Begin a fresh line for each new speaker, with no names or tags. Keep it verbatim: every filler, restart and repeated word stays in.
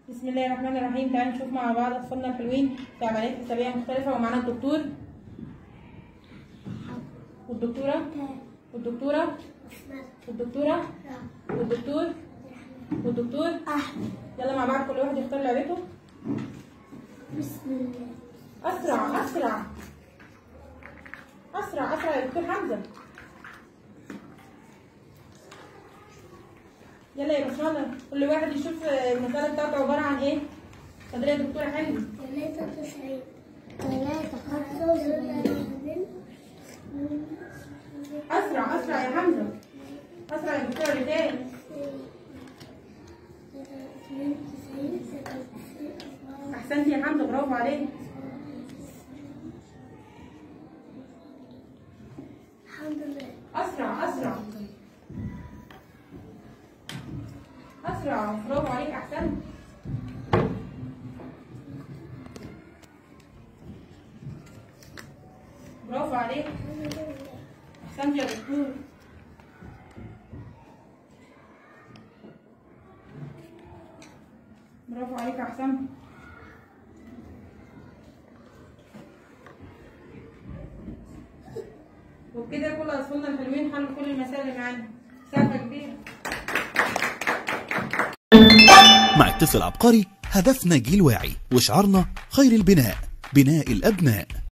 بسم الله الرحمن الرحيم. تعالوا نشوف مع بعض اطفالنا الحلوين في عمليات حسابيه مختلفه، ومعانا الدكتور والدكتوره والدكتوره والدكتوره والدكتور والدكتور احمد. يلا مع بعض كل واحد يختار لعبته.
بسم الله.
اسرع اسرع اسرع اسرع يا دكتور حمزه. يلا يا باشمهندس، كل واحد يشوف المسألة بتاعته عبارة عن ايه؟ اتفضلي يا دكتورة حلوة.
ثلاثة وتسعين ثلاثة خمسة وسبعين.
أسرع أسرع يا حمزة، أسرع يا دكتورة ريتان.
اثنين وتسعين
أحسنتي يا حمزة، برافو عليك.
الحمد لله.
أسرع أسرع أسرع، برافو عليك، أحسنت. برافو عليك، أحسنت يا دكتور. برافو عليك، أحسنت. وبكده كل أطفالنا الحلوين حلوا كل المسائل اللي معانا. سقفة كبيرة.
مع اتصال عبقري هدفنا جيل واعي، وشعارنا خير البناء بناء الأبناء.